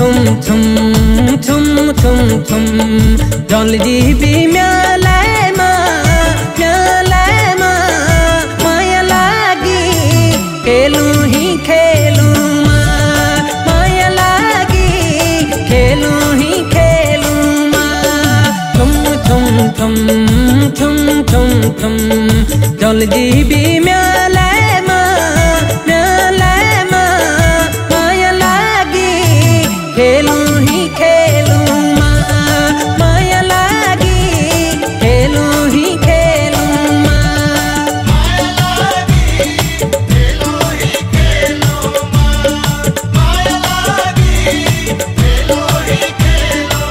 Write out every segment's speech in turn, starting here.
थुम थुम थुम थुम थुम जल जीबी म्यालायमा माया लागी खेलूं ही खेलूं माया लागी खेलूं ही खेलूं थुम थुम थुम थुम थुम थुम जल जीबी म्यालायमा माया लागी खेलूं ही खेलूं माया लागी खेलूं ही खेलूं माया लागी खेलूं ही खेलूं माया लागी खेलूं ही खेलूं।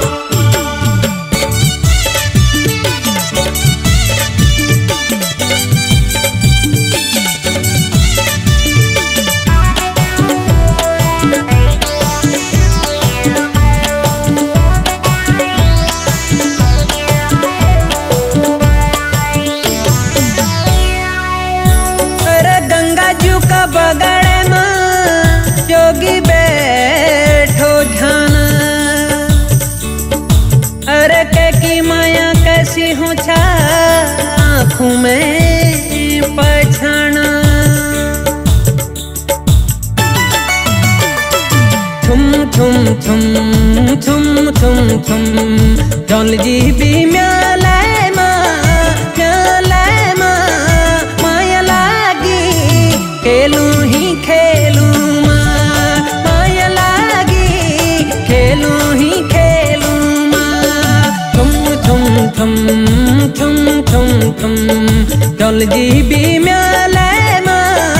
बगड़े माँ जोगी बैठो ध्यान अरे के की माया कैसी हूँ छा आँखों में पहचाना थुम थुम थुम थुम थुम थुम जल जीबी म्यालायमा माया लागी खेलूं ही खेलूं माया लागी खेलूं ही खेलूं थुम थुम थुम थुम थुम थुम जल जीबी म्यालायमा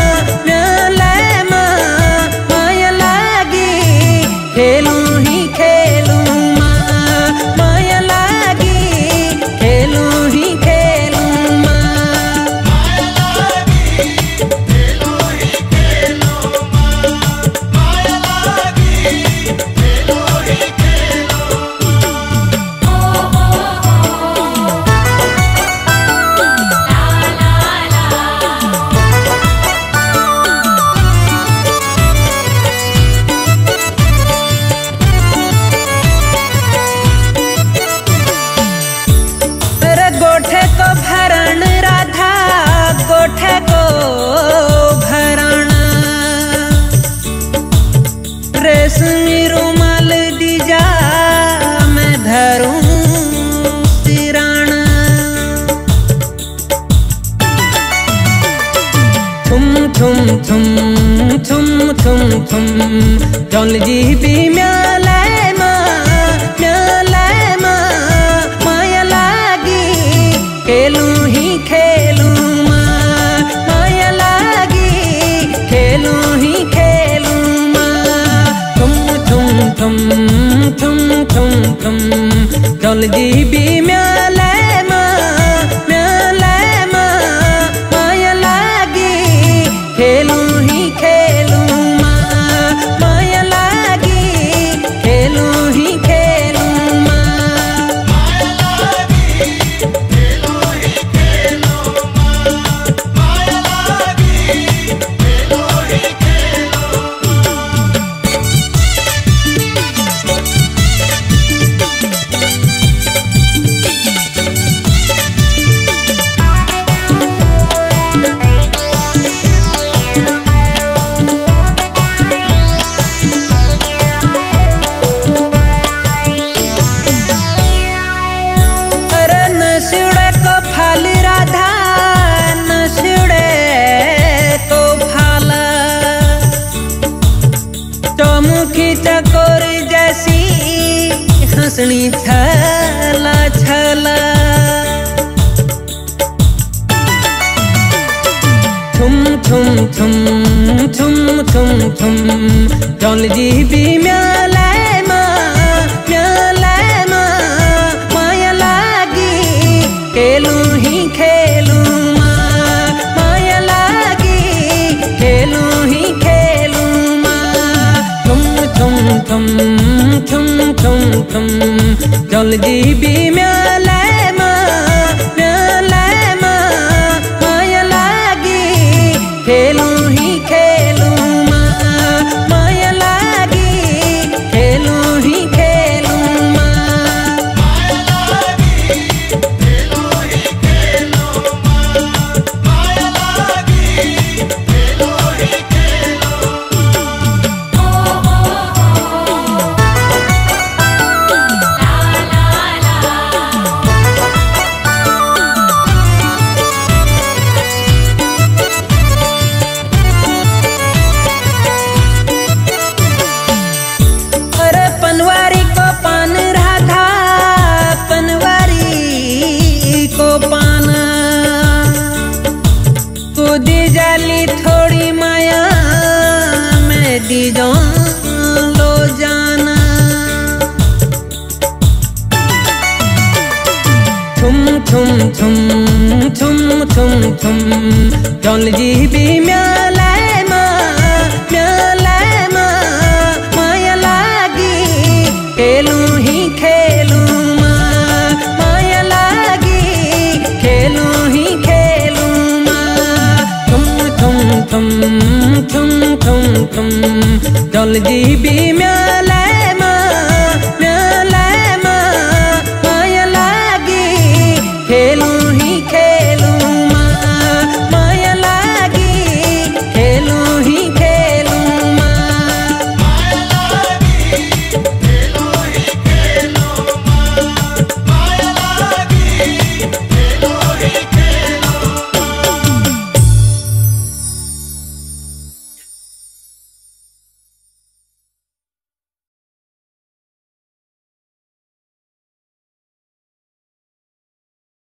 माया लागी खेलूं ही खेलूं माया लागी खेलूं ही खेलूं माया लागी खेलूं ही खेलूं माया लागी खेलूं ही खेलूं। गोठे को भरण राधा गोठे को भरण रेशमी रुमाल दीजा मैं धरूं सिराण थुम थुम थुम थुम थुम थुम जल जीबी म्यालायमा माया लागी खेलूं ही खेलूं माया लागी खेलूं ही खेलूं थुम थुम थुम थुम थुम थुम जल जीबी म्यालायमा माया लागी खेलूं ही खेलूं माया लागी खेलूं ही खेलूं माया लागी खेलूं ही खेलूं माया लागी खेलूं ही खेलूं। अरे नशुड़े को फाल राधा नशुड़े को फाल चौमुखी चकोर जैसी हंसनी छला छला थुम थुम थुम थुम थुम थुम जल जीबी म्यालायमा माया लागी खेलूं ही खेलूं माया लागी खेलूं ही खेलूं थुम थुम थुम थुम थुम थुम जल जीबी म्यालायमा माया लागी खेलूं ही खेलूं माया लागी खेलूं थुम थुम थुम थुम थुम थुम चल जी भी म्याले मा माया लागी खेलू ही खेलू माया लागी खेलू ही खेलू थुम थुम थुम थुम थुम थुम चल जी भी म्याले